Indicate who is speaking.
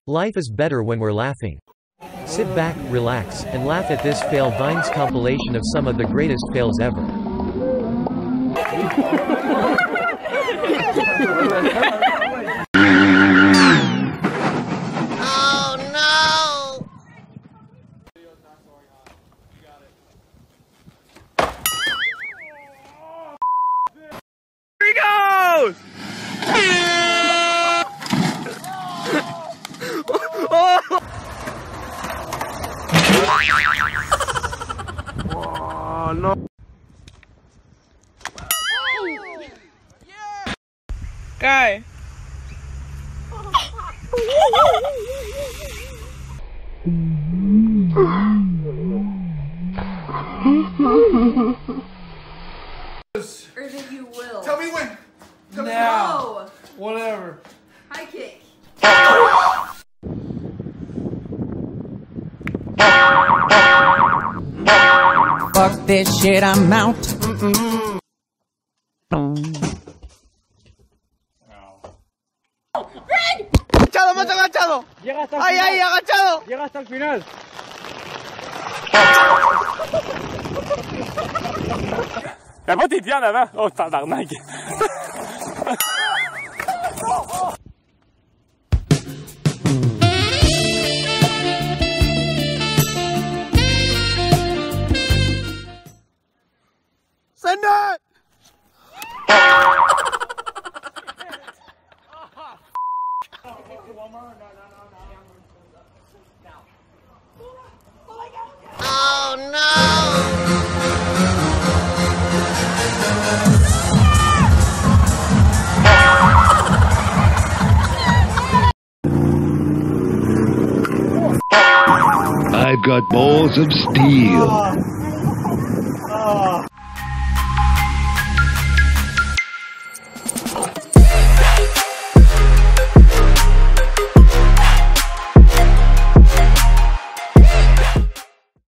Speaker 1: Life is better when we're laughing. Sit back, relax, and laugh at this Fail Vines compilation of some of the greatest fails ever.
Speaker 2: Oh no!
Speaker 3: Here he goes! Oh no! Guy.
Speaker 4: Or that you will.
Speaker 5: Tell me when. Tell
Speaker 4: No.
Speaker 5: Whatever.
Speaker 4: High kick.
Speaker 6: Fuck this shit, I'm out.
Speaker 3: ¡Agachado, más agachado! ¡Ay, ay, agachado!
Speaker 7: Llega hasta el final.
Speaker 3: La pas t'es bien là-bas? Oh, tabarnak! Send it!
Speaker 2: Oh no!
Speaker 8: I've got balls of steel.